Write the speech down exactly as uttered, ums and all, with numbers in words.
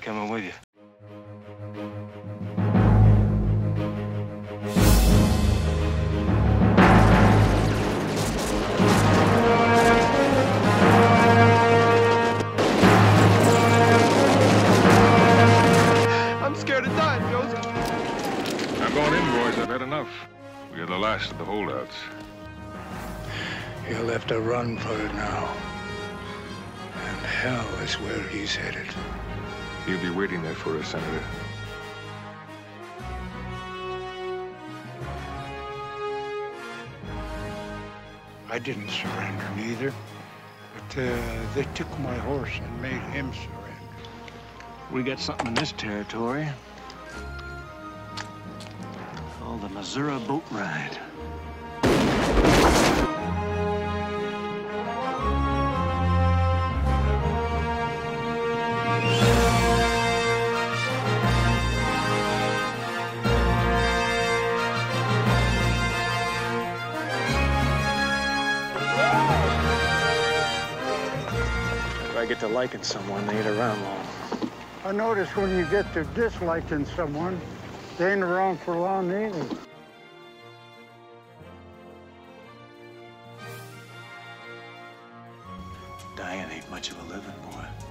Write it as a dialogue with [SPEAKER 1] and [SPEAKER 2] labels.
[SPEAKER 1] coming with you.
[SPEAKER 2] I'm scared to die, Josey.
[SPEAKER 3] I'm going in, boys. I've had enough. We're the last of the holdouts.
[SPEAKER 4] He'll have to run for it now. And hell is where he's headed.
[SPEAKER 3] He'll be waiting there for us, Senator.
[SPEAKER 4] I didn't surrender neither. But uh, they took my horse and made him surrender.
[SPEAKER 1] We got something in this territory called the Missouri Boat Ride. If I get to liking someone, they ain't around long.
[SPEAKER 4] I notice when you get to disliking someone, they ain't around for long either.
[SPEAKER 1] Dying ain't much of a living, boy.